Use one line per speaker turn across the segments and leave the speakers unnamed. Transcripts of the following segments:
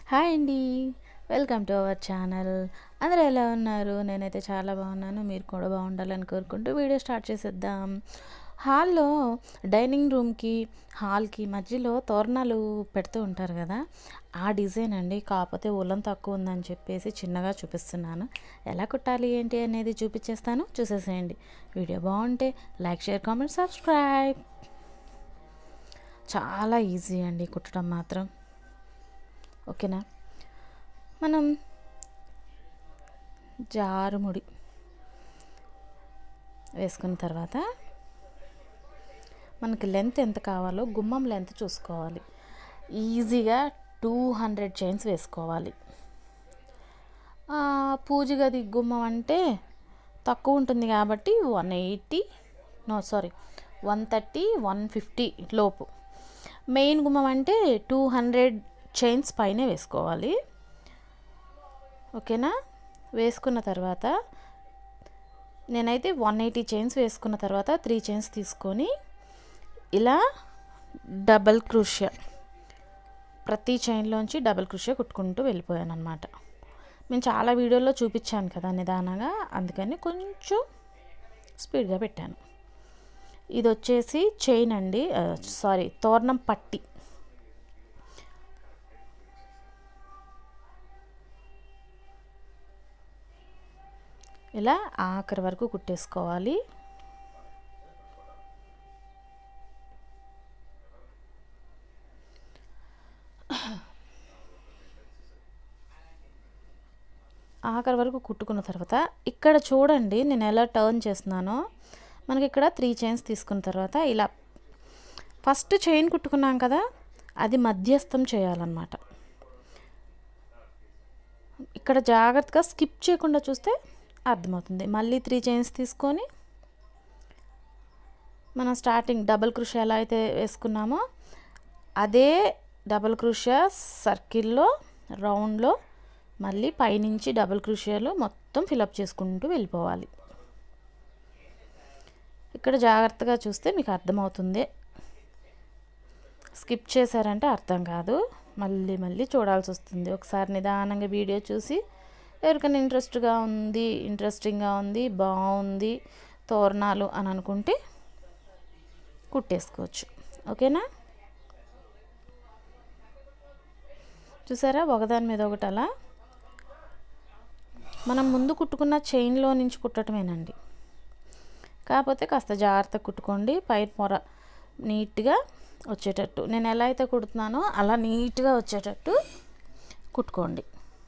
Hi అండి. Welcome to our channel. అందరూ ఎలా ఉన్నారు? నేనైతే చాలా బాగున్నాను. మీరు కూడా బాగుండాలని కోరుకుంటూ వీడియో స్టార్ట్ చేసేద్దాం. హాల్లో డైనింగ్ రూమ్కి హాల్కి మధ్యలో తోరణాలు పెడుతూ ఉంటారు కదా, ఆ డిజైన్ అండి. కాకపోతే ఉల్లం తక్కువ ఉందని చెప్పేసి చిన్నగా చూపిస్తున్నాను. ఎలా కుట్టాలి ఏంటి అనేది చూపించేస్తాను, చూసేసేయండి. వీడియో బాగుంటే లైక్, షేర్, కామెంట్, సబ్స్క్రైబ్. చాలా ఈజీ అండి కుట్టడం మాత్రం. ఓకేనా. మనం జారుముడి వేసుకున్న తర్వాత మనకి లెంత్ ఎంత కావాలో గుమ్మం లెంత్ చూసుకోవాలి. ఈజీగా 200 చైన్స్ వేసుకోవాలి. పూజ గది గుమ్మం అంటే తక్కువ ఉంటుంది కాబట్టి 130, 150 లోపు. మెయిన్ గుమ్మం అంటే 200 చైన్స్ పైనే వేసుకోవాలి. ఓకేనా. వేసుకున్న తర్వాత నేనైతే 180 చైన్స్ వేసుకున్న తర్వాత 3 చైన్స్ తీసుకొని ఇలా డబల్ క్రోషియా, ప్రతి చైన్లోంచి డబల్ క్రోషియా కుట్టుకుంటూ వెళ్ళిపోయాను అనమాట. నేను చాలా వీడియోల్లో చూపించాను కదా నిదానంగా, అందుకని కొంచెం స్పీడ్గా పెట్టాను. ఇది వచ్చేసి చైన్ అండి, తోరణం పట్టి. ఇలా ఆఖరి వరకు కుట్టేసుకోవాలి. ఆఖరి వరకు కుట్టుకున్న తర్వాత ఇక్కడ చూడండి నేను ఎలా టర్న్ చేస్తున్నానో. మనకి ఇక్కడ 3 చైన్స్ తీసుకున్న తర్వాత ఇలా ఫస్ట్ చైన్ కుట్టుకున్నాం కదా, అది మధ్యస్థం చేయాలన్నమాట. ఇక్కడ జాగ్రత్తగా స్కిప్ చేయకుండా చూస్తే అర్థమవుతుంది. మళ్ళీ 3 చైన్స్ తీసుకొని మనం స్టార్టింగ్ డబుల్ క్రోషియా ఎలా అయితే వేసుకున్నామో అదే డబుల్ క్రోషియా సర్కిల్లో రౌండ్లో మళ్ళీ పైనుంచి డబుల్ క్రోషియాలో మొత్తం ఫిలప్ చేసుకుంటూ వెళ్ళిపోవాలి. ఇక్కడ జాగ్రత్తగా చూస్తే మీకు అర్థమవుతుంది. స్కిప్ చేశారంటే అర్థం కాదు, మళ్ళీ మళ్ళీ చూడాల్సి వస్తుంది. ఒకసారి నిదానంగా వీడియో చూసి ఎవరికైనా ఇంట్రెస్టింగ్గా ఉంది, బాగుంది తోరణాలు అని అనుకుంటే కుట్టేసుకోవచ్చు. ఓకేనా. చూసారా, ఒకదాని మీద ఒకటి అలా మనం ముందు కుట్టుకున్న చైన్లో నుంచి కుట్టడమేనండి. కాకపోతే కాస్త జాగ్రత్తగా కుట్టుకోండి, పై పొర నీట్గా వచ్చేటట్టు. నేను ఎలా అయితే కుడుతున్నానో అలా నీట్గా వచ్చేటట్టు కుట్టుకోండి.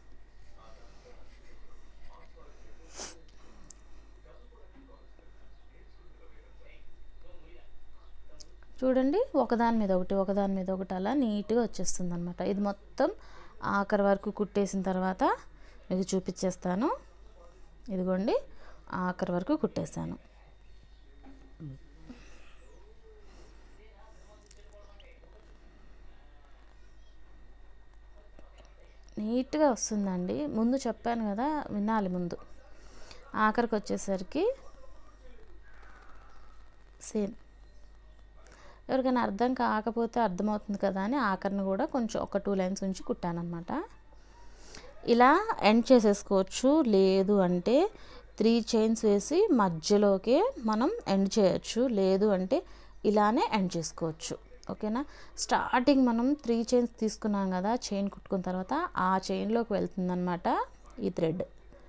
చూడండి, ఒకదాని మీద ఒకటి అలా నీట్గా వచ్చేస్తుంది అనమాట. ఇది మొత్తం ఆఖరి వరకు కుట్టేసిన తర్వాత మీకు చూపించేస్తాను. ఇదిగోండి, ఆఖరి వరకు కుట్టేసాను. నీట్గా వస్తుందండి. ముందు చెప్పాను కదా, వినాలి ముందు. ఆఖరికి వచ్చేసరికి సేమ్. ఎవరికైనా అర్థం కాకపోతే అర్థమవుతుంది కదా అని ఆఖరిని కూడా కొంచెం ఒక 2 లైన్స్ ఉంచి కుట్టానమాట. ఇలా ఎండ్ చేసేసుకోవచ్చు. లేదు అంటే 3 చైన్స్ వేసి మధ్యలోకే మనం ఎండ్ చేయొచ్చు. లేదు అంటే ఇలానే ఎండ్ చేసుకోవచ్చు. ఓకేనా. స్టార్టింగ్ మనం 3 చైన్స్ తీసుకున్నాం కదా, చైన్ కుట్టుకున్న తర్వాత ఆ చైన్లోకి వెళ్తుందన్నమాట ఈ థ్రెడ్.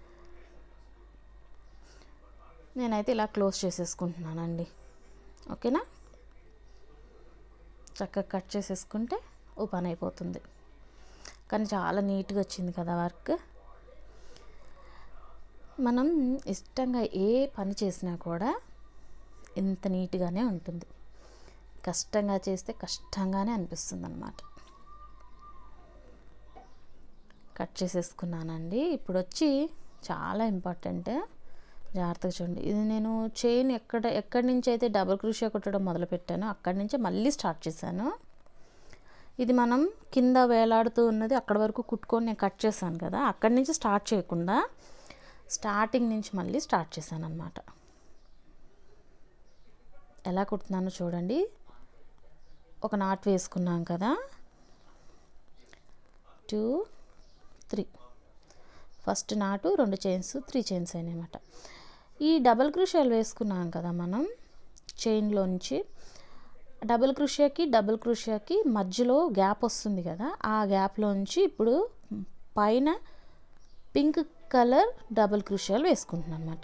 నేనైతే ఇలా క్లోజ్ చేసేసుకుంటున్నానండి. ఓకేనా. చక్కగా కట్ చేసేసుకుంటే ఓ పని అయిపోతుంది. కానీ చాలా నీట్గా వచ్చింది కదా వర్క్. మనం ఇష్టంగా ఏ పని చేసినా కూడా ఇంత నీట్గానే ఉంటుంది. కష్టంగా చేస్తే కష్టంగానే అనిపిస్తుంది అన్నమాట. కట్ చేసేసుకున్నానండి. ఇప్పుడు వచ్చి చాలా ఇంపార్టెంట్, జాగ్రత్తగా చూడండి. ఇది నేను చైన్ ఎక్కడి నుంచి అయితే డబుల్ క్రోషియా కుట్టడం మొదలుపెట్టానో అక్కడి నుంచే మళ్ళీ స్టార్ట్ చేశాను. ఇది మనం కింద వేలాడుతూ ఉన్నది అక్కడి వరకు కుట్టుకొని నేను కట్ చేశాను కదా, అక్కడి నుంచి స్టార్ట్ చేయకుండా స్టార్టింగ్ నుంచి మళ్ళీ స్టార్ట్ చేశాను అన్నమాట. ఎలా కుడుతున్నానో చూడండి. ఒక నాట్ వేసుకున్నాం కదా, 2 3. ఫస్ట్ నాటు 2 చైన్స్ 3 చైన్స్ అయినాయన్నమాట. ఈ డబుల్ క్రోషియాలు వేసుకున్నాం కదా మనం చైన్లోంచి, డబుల్ క్రోషియాకి మధ్యలో గ్యాప్ వస్తుంది కదా, ఆ గ్యాప్లోంచి ఇప్పుడు పైన పింక్ కలర్ డబుల్ క్రోషియాలు వేసుకుంటున్నాను అనమాట.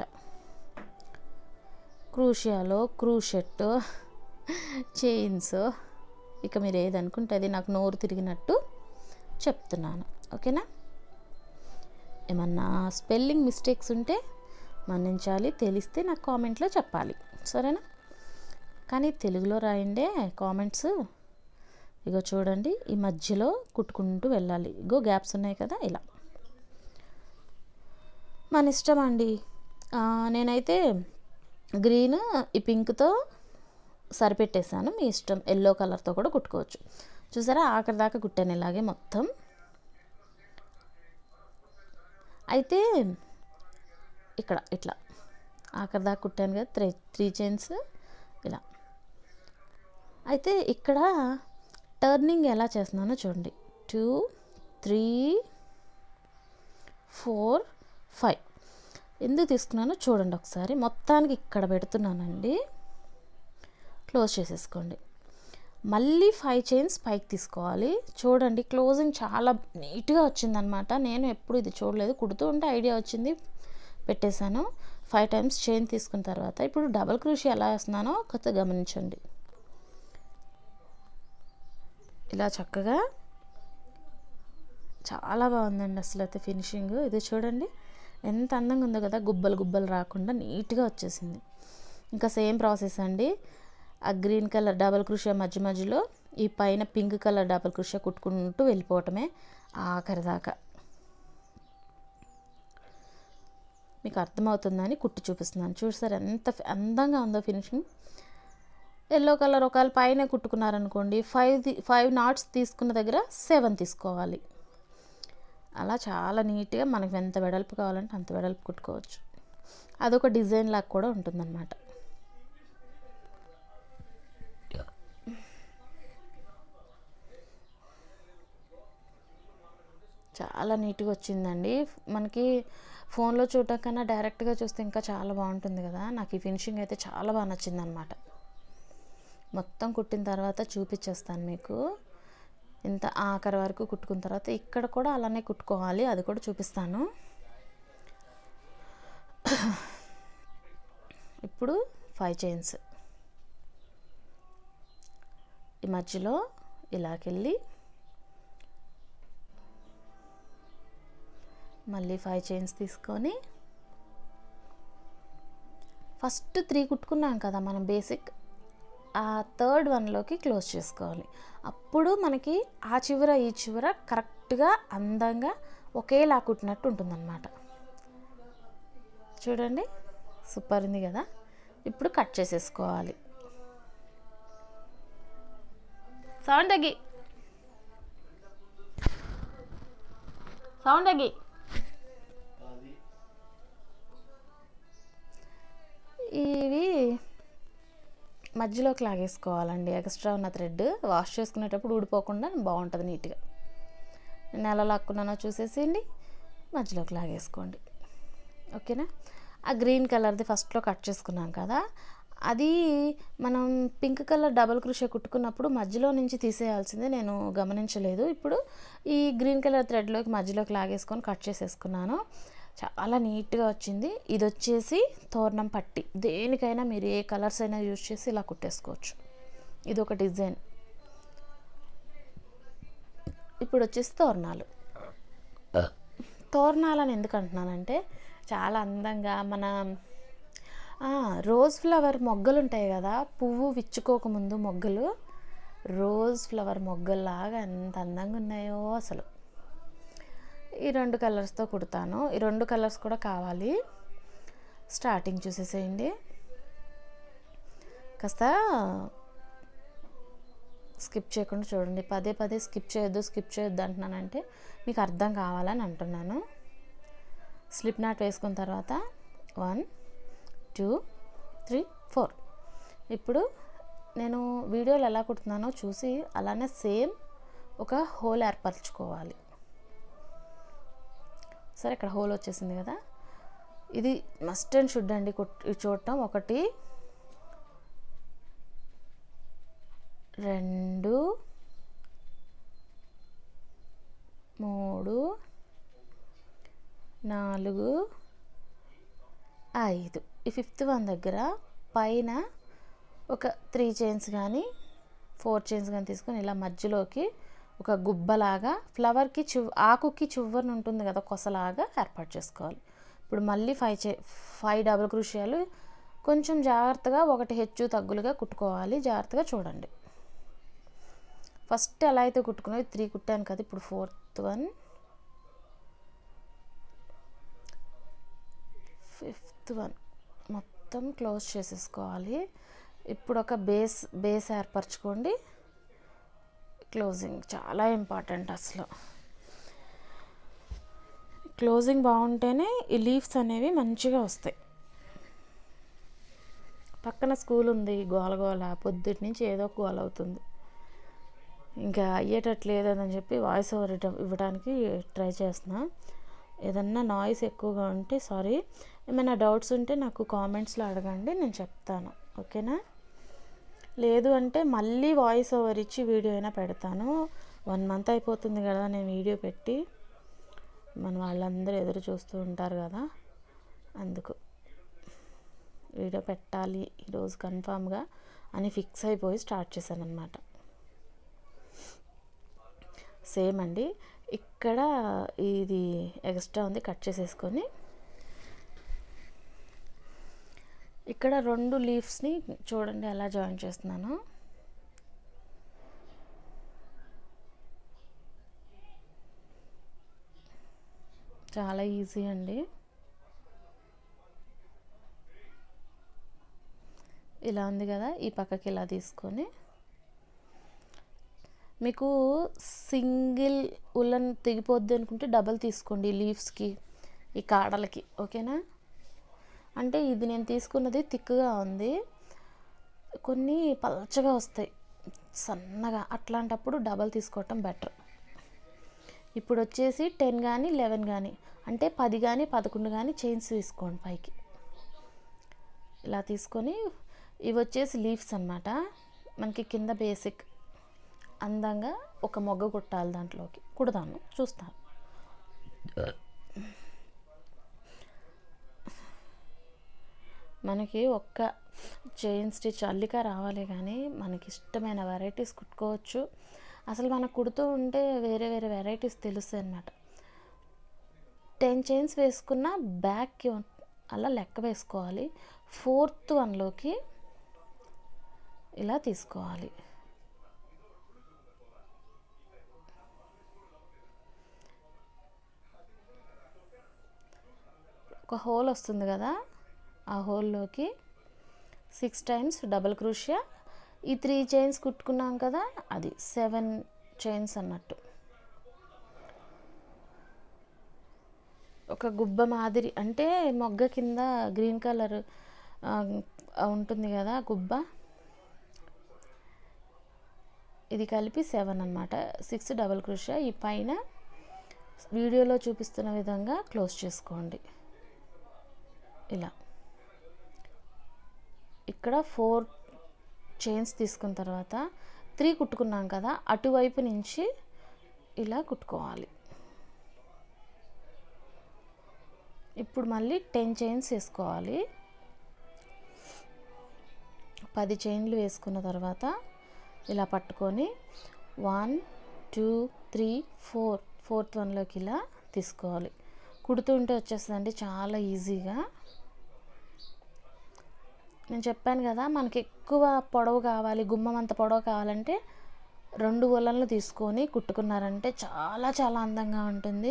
క్రోషియాలో క్రూషెట్, చైన్స్, ఇక మీరు ఏదనుకుంటే అది, నాకు నోరు తిరిగినట్టు చెప్తున్నాను. ఓకేనా? ఏమన్నా స్పెల్లింగ్ మిస్టేక్స్ ఉంటే మన్నించాలి, తెలిస్తే నాకు కామెంట్లో చెప్పాలి, సరేనా? కానీ తెలుగులో రాయండి కామెంట్స్. ఇగో చూడండి, ఈ మధ్యలో కుట్టుకుంటూ వెళ్ళాలి. ఇగో గ్యాప్స్ ఉన్నాయి కదా, ఇలా మన ఇష్టం అండి. నేనైతే గ్రీన్ ఈ పింక్తో సరిపెట్టేశాను, మీ ఇష్టం. ఎల్లో కలర్తో కూడా కుట్టుకోవచ్చు. చూసారా, ఆఖరి దాకా కుట్టాను ఇలాగే మొత్తం. అయితే ఇక్కడ ఇట్లా ఆఖరి దాకా కుట్టాను కదా, 3 చైన్స్ ఇలా. అయితే ఇక్కడ టర్నింగ్ ఎలా చేస్తున్నానో చూడండి. 2 3 4 5 ఎందుకు తీసుకున్నానో చూడండి ఒకసారి. మొత్తానికి ఇక్కడ పెడుతున్నానండి, క్లోజ్ చేసేసుకోండి. మళ్ళీ 5 చైన్స్ పైకి తీసుకోవాలి. చూడండి, క్లోజింగ్ చాలా నీట్గా వచ్చిందనమాట. నేను ఎప్పుడు ఇది చూడలేదు, కుడుతూ ఉంటే ఐడియా వచ్చింది, పెట్టేశాను. 5 టైమ్స్ చైన్ తీసుకున్న తర్వాత ఇప్పుడు డబల్ క్రోషియా ఎలా వేస్తున్నానో కొత్త గమనించండి. ఇలా చక్కగా చాలా బాగుందండి అసలు అయితే ఫినిషింగ్. ఇది చూడండి ఎంత అందంగా ఉందో కదా, గుబ్బలు రాకుండా నీట్గా వచ్చేసింది. ఇంకా సేమ్ ప్రాసెస్ అండి. ఆ గ్రీన్ కలర్ డబల్ క్రోషియా మధ్యలో ఈ పైన పింక్ కలర్ డబల్ క్రోషియా కుట్టుకుంటూ వెళ్ళిపోవటమే ఆఖరి దాకా. మీకు అర్థమవుతుందని కుట్టి చూపిస్తున్నాను. చూసారు ఎంత అందంగా ఉందో ఫినిషింగ్. ఎల్లో కలర్ ఒకవేళ పైన కుట్టుకున్నారనుకోండి, 5 నాట్స్ తీసుకున్న దగ్గర 7 తీసుకోవాలి. అలా చాలా నీట్గా మనకు ఎంత వెడల్పు కావాలంటే అంత వెడల్పు కుట్టుకోవచ్చు. అదొక డిజైన్ లాగా కూడా ఉంటుందన్నమాట. చాలా నీట్గా వచ్చిందండి. మనకి ఫోన్లో చూడటం కన్నా డైరెక్ట్గా చూస్తే ఇంకా చాలా బాగుంటుంది కదా. నాకు ఈ ఫినిషింగ్ అయితే చాలా బాగా నచ్చిందనమాట. మొత్తం కుట్టిన తర్వాత చూపించేస్తాను మీకు. ఇంత ఆఖరి వరకు కుట్టుకున్న తర్వాత ఇక్కడ కూడా అలానే కుట్టుకోవాలి, అది కూడా చూపిస్తాను. ఇప్పుడు 5 చైన్స్ ఈ మధ్యలో ఇలాకెళ్ళి మళ్ళీ 5 చైన్స్ తీసుకొని ఫస్ట్ 3 కుట్టుకున్నాం కదా మనం బేసిక్, ఆ థర్డ్ వన్లోకి క్లోజ్ చేసుకోవాలి. అప్పుడు మనకి ఆ చివర ఈ చివర కరెక్ట్గా అందంగా ఒకేలా కుట్టినట్టు ఉంటుందన్నమాట. చూడండి సూపర్ ఉంది కదా. ఇప్పుడు కట్ చేసేసుకోవాలి. సౌండ్ తగ్గి ఇవి మధ్యలోకి లాగేసుకోవాలండి. ఎక్స్ట్రా ఉన్న థ్రెడ్ వాష్ చేసుకునేటప్పుడు ఊడిపోకుండా బాగుంటుంది నీట్గా. నేను ఎలా లాక్కున్నానో చూసేసేయండి, మధ్యలోకి లాగేసుకోండి. ఓకేనా? ఆ గ్రీన్ కలర్ది ఫస్ట్లో కట్ చేసుకున్నాం కదా, అది మనం పింక్ కలర్ డబల్ క్రోషియా కుట్టుకున్నప్పుడు మధ్యలో నుంచి తీసేయాల్సిందే, నేను గమనించలేదు. ఇప్పుడు ఈ గ్రీన్ కలర్ థ్రెడ్లోకి మధ్యలోకి లాగేసుకొని కట్ చేసేసుకున్నాను. చాలా నీట్గా వచ్చింది. ఇది వచ్చేసి తోరణం పట్టి, దేనికైనా మీరు ఏ కలర్స్ అయినా యూజ్ చేసి ఇలా కుట్టేసుకోవచ్చు. ఇది ఒక డిజైన్. ఇప్పుడు వచ్చేసి తోరణాలని ఎందుకు అంటున్నానంటే, చాలా అందంగా మన రోజ్ ఫ్లవర్ మొగ్గలు ఉంటాయి కదా, పువ్వు విచ్చుకోకముందు మొగ్గలు, రోజ్ ఫ్లవర్ మొగ్గల్లాగా ఎంత అందంగా ఉన్నాయో అసలు. ఈ 2 కలర్స్తో కుడతాను. ఈ 2 కలర్స్ కూడా కావాలి. స్టార్టింగ్ చూసేసేయండి. కాస్త స్కిప్ చేయకుండా చూడండి. పదే స్కిప్ చేయొద్దు అంటున్నానంటే మీకు అర్థం కావాలని అంటున్నాను. స్లిప్ నాట్ వేసుకున్న తర్వాత 1 2 3 4. ఇప్పుడు నేను వీడియోలో ఎలా కుడుతున్నానో చూసి అలానే సేమ్ ఒక హోల్ ఏర్పరచుకోవాలి. సరే ఇక్కడ హోల్ వచ్చేసింది కదా, ఇది మస్ట్ అండ్ షుడ్ అండి చూడటం. 1 2 3 4 5. ఈ 5th వన్ దగ్గర పైన ఒక 3 చైన్స్ కానీ 4 చైన్స్ కానీ తీసుకొని ఇలా మధ్యలోకి ఒక గుబ్బలాగా ఫ్లవర్కి ఆకుకి చివరన ఉంటుంది కదా కొసలాగా ఏర్పాటు చేసుకోవాలి. ఇప్పుడు మళ్ళీ 5 డబుల్ క్రోషియాలు కొంచెం జాగ్రత్తగా, ఒకటి హెచ్చు తగ్గులుగా కుట్టుకోవాలి. జాగ్రత్తగా చూడండి. ఫస్ట్ ఎలా అయితే కుట్టుకున్నది 3 కుట్టాను కదా, ఇప్పుడు 4th వన్ 5th వన్ మొత్తం క్లోజ్ చేసేసుకోవాలి. ఇప్పుడు ఒక బేస్ ఏర్పరచుకోండి. క్లోజింగ్ చాలా ఇంపార్టెంట్. అసలు క్లోజింగ్ బాగుంటేనే ఈ లీవ్స్ అనేవి మంచిగా వస్తాయి. పక్కన స్కూల్ ఉంది, గోల పొద్దుటి నుంచి ఏదో గోల అవుతుంది. ఇంకా అయ్యేటట్లేదని చెప్పి వాయిస్ ఓవర్ ఇవ్వడానికి ట్రై చేస్తున్నా. ఏదన్నా నాయిస్ ఎక్కువగా ఉంటే సారీ. ఏమైనా డౌట్స్ ఉంటే నాకు కామెంట్స్లో అడగండి, నేను చెప్తాను. ఓకేనా? లేదు అంటే మళ్ళీ వాయిస్ ఓవర్ ఇచ్చి వీడియో అయినా పెడతాను. 1 మంత్ అయిపోతుంది కదా నేను వీడియో పెట్టి. మన వాళ్ళందరూ ఎదురు చూస్తూ ఉంటారు కదా, అందుకు వీడియో పెట్టాలి ఈరోజు కన్ఫామ్గా అని ఫిక్స్ అయిపోయి స్టార్ట్ చేశాను అనమాట. సేమ్ అండి, ఇక్కడ ఇది ఎక్స్ట్రా ఉంది, కట్ చేసేసుకొని ఇక్కడ 2 లీవ్స్ని చూడండి ఎలా జాయిన్ చేస్తున్నాను. చాలా ఈజీ అండి. ఇలా ఉంది కదా, ఈ పక్కకి ఇలా తీసుకొని మీకు సింగిల్ ఉలన్ తెగిపోద్ది అనుకుంటే డబల్ తీసుకోండి లీవ్స్కి, ఈ కాడలకి. ఓకేనా? అంటే ఇది నేను తీసుకున్నది థిక్గా ఉంది, కొన్ని పల్చగా వస్తాయి సన్నగా, అట్లాంటప్పుడు డబల్ తీసుకోవటం బెటర్. ఇప్పుడు వచ్చేసి 10 కానీ 11 కానీ అంటే 10 కానీ 11 కానీ చైన్స్ తీసుకోండి పైకి. ఇలా తీసుకొని ఇవి వచ్చేసి లీవ్స్ అన్నమాట. మనకి కింద బేసిక్ అందంగా ఒక మొగ్గ కుట్టాలి, దాంట్లోకి కుడతాను, చూస్తాను. మనకి ఒక్క చైన్ స్టిచ్ అల్లిక రావాలి కానీ మనకి ఇష్టమైన వెరైటీస్ కుట్టుకోవచ్చు. అసలు మనకు కుడుతూ ఉంటే వేరే వేరే వెరైటీస్ తెలుస్తాయి అన్నమాట. 10 చైన్స్ వేసుకున్న బ్యాక్కి అలా లెక్క వేసుకోవాలి. 4th వన్లోకి ఇలా తీసుకోవాలి. ఒక హోల్ వస్తుంది కదా, ఆ హోల్లోకి 6 టైమ్స్ డబుల్ క్రోషియా. ఈ 3 చైన్స్ కుట్టుకున్నాం కదా, అది 7 చైన్స్ అన్నట్టు. ఒక గుబ్బ మాదిరి, అంటే మొగ్గ కింద గ్రీన్ కలర్ ఉంటుంది కదా గుబ్బ, ఇది కలిపి 7 అన్నమాట. 6 డబుల్ క్రోషియా. ఈ పైన వీడియోలో చూపిస్తున్న విధంగా క్లోజ్ చేసుకోండి. ఇలా ఇక్కడ 4 చైన్స్ తీసుకున్న తర్వాత 3 కుట్టుకున్నాం కదా, అటువైపు నుంచి ఇలా కుట్టుకోవాలి. ఇప్పుడు మళ్ళీ 10 చైన్స్ వేసుకోవాలి. 10 చైన్లు వేసుకున్న తర్వాత ఇలా పట్టుకొని 1 2 3 4 4th వన్లోకి ఇలా తీసుకోవాలి. కుడుతుంటే వచ్చేస్తుందండి చాలా ఈజీగా. నేను చెప్పాను కదా, మనకి ఎక్కువ పొడవు కావాలి, గుమ్మం అంత పొడవు కావాలంటే 2 ఉలన్లు తీసుకొని కుట్టుకున్నారంటే చాలా చాలా అందంగా ఉంటుంది.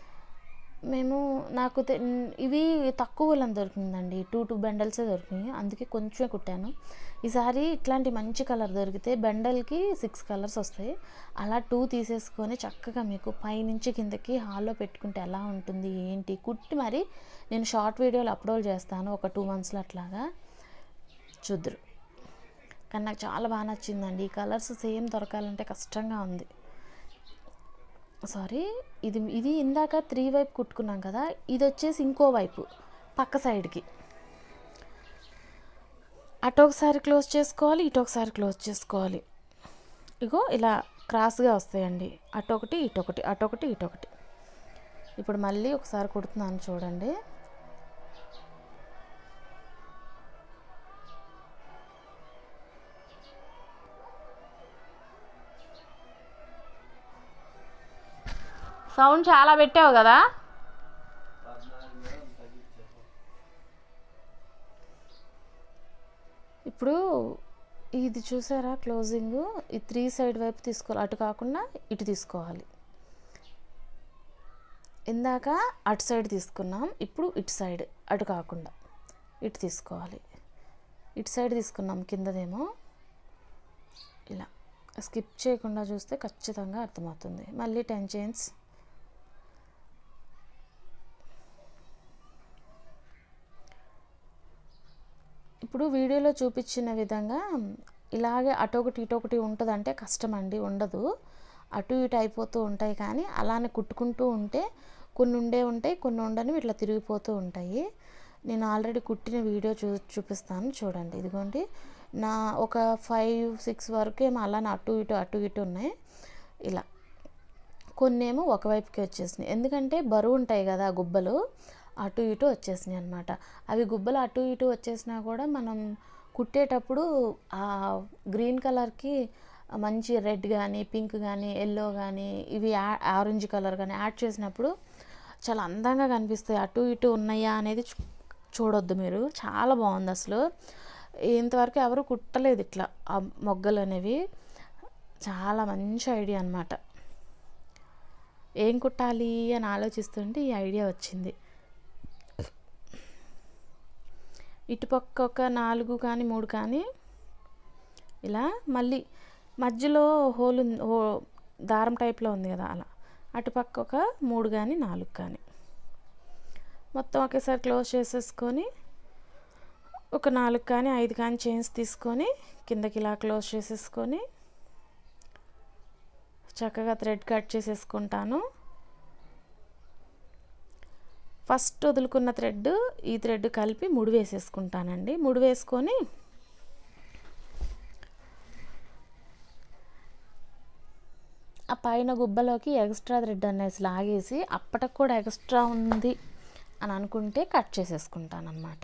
నాకు ఇవి తక్కువ ఉలన్ దొరికిందండి, 2 బెండల్సే దొరికినాయి, అందుకే కొంచెమే కుట్టాను. ఈసారి ఇట్లాంటి మంచి కలర్ దొరికితే బెండల్కి 6 కలర్స్ వస్తాయి. అలా 2 తీసేసుకొని చక్కగా మీకు పైనుంచి కిందకి హాల్లో పెట్టుకుంటే ఎలా ఉంటుంది ఏంటి కుట్టి మరి నేను షార్ట్ వీడియోలు అప్లోడ్ చేస్తాను ఒక 2 మంత్స్లో, అట్లాగా చూద్దరు. కానీ నాకు చాలా బాగా నచ్చిందండి. ఈ కలర్స్ సేమ్ దొరకాలంటే కష్టంగా ఉంది. సారీ, ఇది ఇందాక 3 వైపు కుట్టుకున్నాం కదా, ఇది వచ్చేసి ఇంకో వైపు పక్క సైడ్కి. అటు ఒకసారి క్లోజ్ చేసుకోవాలి, ఇటు ఒకసారి క్లోజ్ చేసుకోవాలి. ఇగో ఇలా క్రాస్గా వస్తాయండి, అటొకటి ఇటొకటి, అటొకటి ఇటొకటి. ఇప్పుడు మళ్ళీ ఒకసారి కుడుతున్నాను చూడండి. సౌండ్ చాలా పెట్టావు కదా. ఇప్పుడు ఇది చూసారా క్లోజింగ్, ఈ 3 సైడ్ వైపు తీసుకోవాలి, అటు కాకుండా ఇటు తీసుకోవాలి. ఇందాక అటు సైడ్ తీసుకున్నాం, ఇప్పుడు ఇటు సైడ్, అటు కాకుండా ఇటు తీసుకోవాలి. ఇటు సైడ్ తీసుకున్నాం కిందదేమో. ఇలా స్కిప్ చేయకుండా చూస్తే ఖచ్చితంగా అర్థమవుతుంది. మళ్ళీ 10 చైన్స్. ఇప్పుడు వీడియోలో చూపించిన విధంగా ఇలాగే అటొకటి ఇటొకటి ఉంటుందంటే కష్టం అండి, ఉండదు. అటు ఇటు అయిపోతూ ఉంటాయి, కానీ అలానే కుట్టుకుంటూ ఉంటే కొన్ని ఉండే ఉంటాయి, కొన్ని ఉండని ఇట్లా తిరిగిపోతూ ఉంటాయి. నేను ఆల్రెడీ కుట్టిన వీడియో చూపిస్తాను చూడండి. ఇదిగోండి, నా ఒక 5-6 వరకు ఏమో అలానే అటు ఇటు ఉన్నాయి. ఇలా కొన్ని ఏమో ఒకవైపుకి వచ్చేసినాయి, ఎందుకంటే బరువు ఉంటాయి కదా గుబ్బలు, అటు ఇటు వచ్చేసినాయి అనమాట. అవి గుబ్బలు అటు ఇటు వచ్చేసినా కూడా మనం కుట్టేటప్పుడు ఆ గ్రీన్ కలర్కి మంచి రెడ్ కానీ, పింక్ కానీ, ఎల్లో కానీ, ఇవి ఆరెంజ్ కలర్ కానీ యాడ్ చేసినప్పుడు చాలా అందంగా కనిపిస్తాయి. అటు ఇటు ఉన్నాయా అనేది చూడొద్దు మీరు. చాలా బాగుంది అసలు. ఇంతవరకు ఎవరు కుట్టలేదు ఇట్లా ఆ మొగ్గలు అనేవి. చాలా మంచి ఐడియా అనమాట. ఏం కుట్టాలి అని ఆలోచిస్తుంటే ఈ ఐడియా వచ్చింది. ఇటుపక్క ఒక 4 కానీ 3 కానీ ఇలా, మళ్ళీ మధ్యలో హోల్ దారం టైప్లో ఉంది కదా, అలా అటుపక్క ఒక 3 కానీ 4 కానీ మొత్తం ఒకేసారి క్లోజ్ చేసేసుకొని ఒక 4 కానీ 5 కానీ చైన్స్ తీసుకొని కిందకి ఇలా క్లోజ్ చేసేసుకొని చక్కగా థ్రెడ్ కట్ చేసేసుకుంటాను. ఫస్ట్ వదులుకున్న థ్రెడ్ ఈ థ్రెడ్ కలిపి ముడి వేసేసుకుంటానండి. ముడి వేసుకొని ఆ పైన గుబ్బలోకి ఎక్స్ట్రా థ్రెడ్ అనేసి లాగేసి అప్పటికి కూడా ఎక్స్ట్రా ఉంది అని అనుకుంటే కట్ చేసేసుకుంటాను అన్నమాట.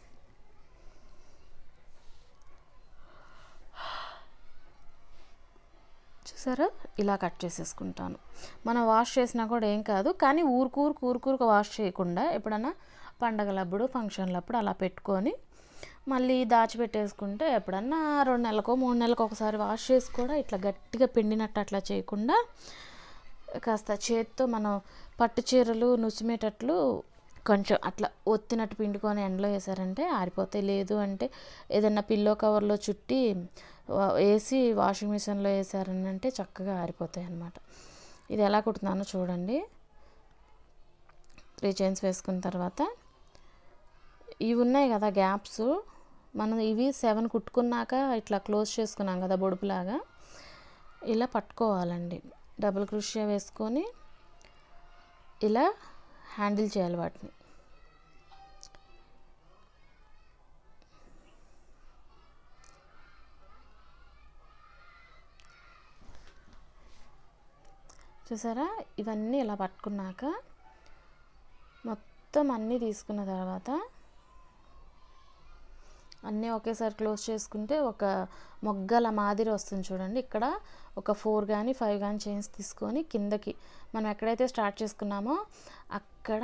చూసారా, ఇలా కట్ చేసేసుకుంటాను. మనం వాష్ చేసినా కూడా ఏం కాదు, కానీ ఊరుకూరుకు వాష్ చేయకుండా ఎప్పుడన్నా పండగలప్పుడు ఫంక్షన్లప్పుడు అలా పెట్టుకొని మళ్ళీ దాచిపెట్టేసుకుంటే ఎప్పుడన్నా 2 నెలలకో 3 నెలలకు ఒకసారి వాష్ చేసి కూడా ఇట్లా గట్టిగా పిండినట్టు అట్లా చేయకుండా కాస్త చేత్తో మనం పట్టు చీరలు నుసిమేటట్లు కొంచెం అట్లా ఒత్తినట్టు పిండుకొని ఎండలో వేసారంటే ఆరిపోతాయి. లేదు అంటే ఏదైనా పిల్లో కవర్లో చుట్టి వేసి వాషింగ్ మిషన్లో వేసారని అంటే చక్కగా ఆరిపోతాయి అన్నమాట. ఇది ఎలా కుడుతున్నానో చూడండి. 3 చైన్స్ వేసుకున్న తర్వాత ఇవి ఉన్నాయి కదా గ్యాప్స్, మనం ఇవి 7 కుట్టుకున్నాక ఇట్లా క్లోజ్ చేసుకున్నాం కదా బొడుపులాగా, ఇలా పట్టుకోవాలండి. డబుల్ క్రోషియా వేసుకొని ఇలా హ్యాండిల్ చేయాలి వాటిని. చూసారా, ఇవన్నీ ఇలా పట్టుకున్నాక మొత్తం అన్నీ తీసుకున్న తర్వాత అన్నీ ఒకేసారి క్లోజ్ చేసుకుంటే ఒక మొగ్గల మాదిరి వస్తుంది చూడండి. ఇక్కడ ఒక 4 కానీ 5 కానీ చైన్స్ తీసుకొని కిందకి మనం ఎక్కడైతే స్టార్ట్ చేసుకున్నామో అక్కడ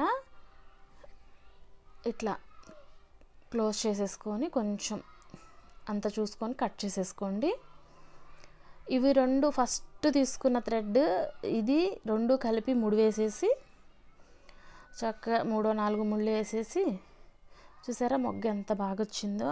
ఇట్లా క్లోజ్ చేసేసుకొని కొంచెం అంత చూసుకొని కట్ చేసేసుకోండి. ఇవి 2 ఫస్ట్ తీసుకున్న థ్రెడ్ ఇది 2 కలిపి ముడి వేసేసి చక్కగా 3-4 ముళ్ళు వేసేసి, చూసారా మొగ్గ ఎంత బాగా వచ్చిందో.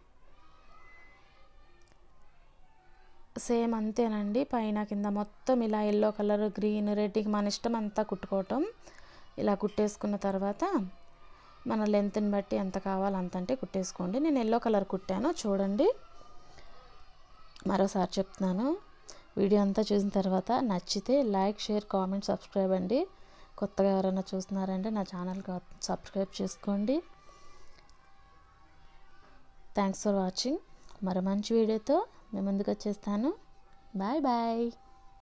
సేమ్ అంతేనండి, పైన కింద మొత్తం ఇలా ఎల్లో కలర్ గ్రీన్ రెడ్కి మన ఇష్టం అంతా కుట్టుకోవటం. ఇలా కుట్టేసుకున్న తర్వాత మన లెంత్ని బట్టి ఎంత కావాలో అంత అంటే కుట్టేసుకోండి. నేను ఎల్లో కలర్ కుట్టాను చూడండి, మరోసారి చెప్తున్నాను. వీడియో అంతా చూసిన తర్వాత నచ్చితే లైక్, షేర్, కామెంట్, సబ్స్క్రైబ్ అండి. కొత్తగా ఎవరైనా చూస్తున్నారంటే నా ఛానల్కి సబ్స్క్రైబ్ చేసుకోండి. Thanks for watching. మరో మంచి వీడియోతో మేము ముందుకు వచ్చేస్తాను. Bye bye.